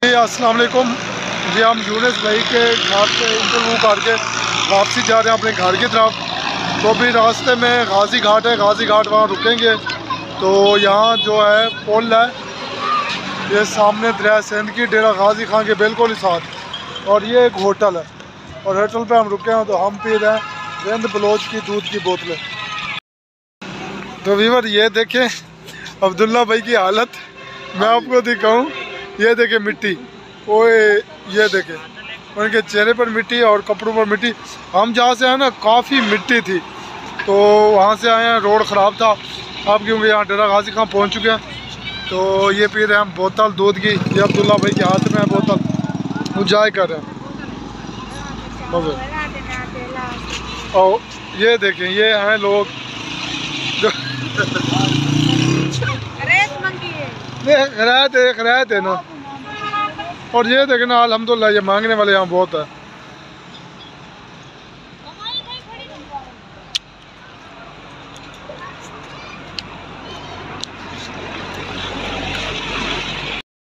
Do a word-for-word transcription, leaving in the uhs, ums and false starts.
अस्सलाम वालेकुम जी। हम यूनुस भाई के घर से इंटरव्यू करके वापसी जा रहे हैं अपने घर की तरफ। तो अभी रास्ते में गाजी घाट है, गाजी घाट वहाँ रुकेंगे। तो यहाँ जो है पुल है, ये सामने दरिया सिंध की डेरा गाजी खान के बिल्कुल ही साथ, और ये एक होटल है और होटल पे हम रुके हैं। तो हम पी रहे हैं रिंद बलोच की दूध की बोतलें। तो वीवर ये देखें अब्दुल्ला भाई की हालत, मैं आपको दिखाऊं। ये देखें मिट्टी, ओए ये देखें उनके चेहरे पर मिट्टी और कपड़ों पर मिट्टी। हम जहाँ से आए ना काफ़ी मिट्टी थी, तो वहाँ से आए हैं, रोड ख़राब था। अब क्योंकि यहाँ डेरा गाजी खां पहुँच चुके हैं। तो ये पी रहे हैं हम बोतल दूध की। ये अब्दुल्ला भाई के हाथ में है बोतल, इंजॉय कर रहे हैं। और ये देखें ये हैं लोग जो खरात है खरात है ना। और ये देखना अल्हम्दुलिल्लाह ये मांगने वाले यहाँ बहुत है।